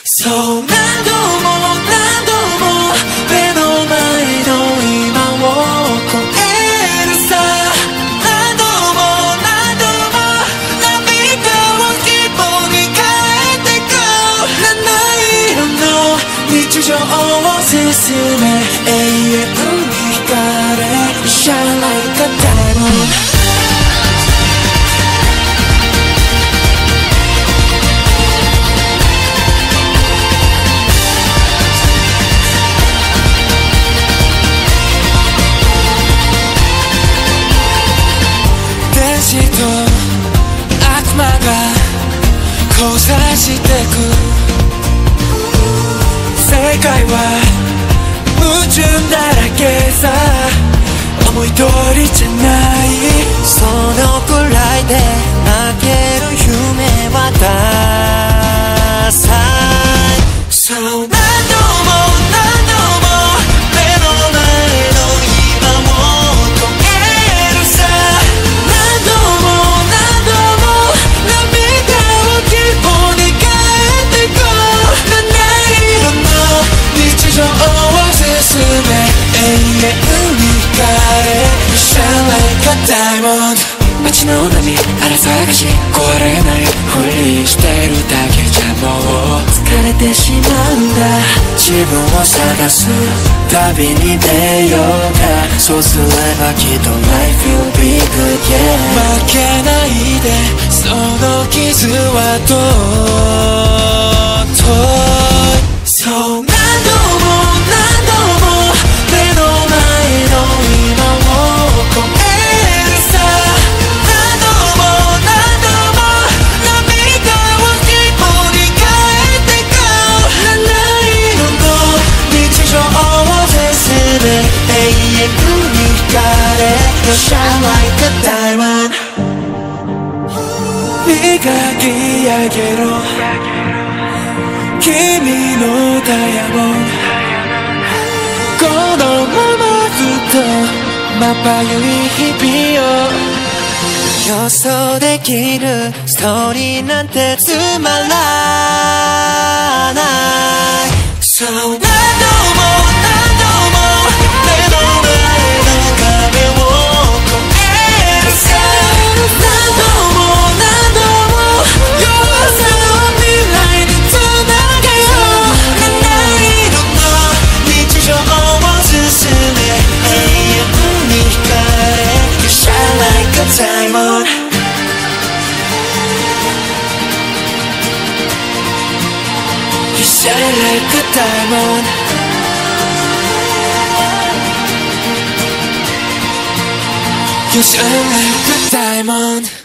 そう何度も何度も目の前の今を超えるさ、何度も何度も涙を希望に変えてく七色の日常を進め永遠に光れ Shine like a diamond。悪魔が交差してく、世界は矛盾だらけさ、思い通りじゃない、そのくらいで泣ける夢はダサい。そう何度も何度も目の前の今を超えるさ、何度も何度も涙を希望に変えてく七色の日常を進め永遠に光れ Shine like a diamond。街の波荒探し壊れないふりしてるだけじゃもう疲れてしまうんだ、自分を探す旅に出ようか、そうすればきっと Life will be good yeah。 負けないでその傷はとうとい、そう何度も何度も目の前の今を超えるさ、何度も何度も涙を希望に変えてく七色の日常を進め永遠に光れ Shine like a diamond。 磨き上げろ君のダイヤモンド、このままずっとまばゆい日々を予想できるストーリーなんてつまらない。そう何度も何度も目の前の壁を越えるさ、何度も何度も弱さを未来につなげよう、七色の日常を進め永遠に光れ You shine like a diamond。 You shine like a diamond。 You shine like a diamond。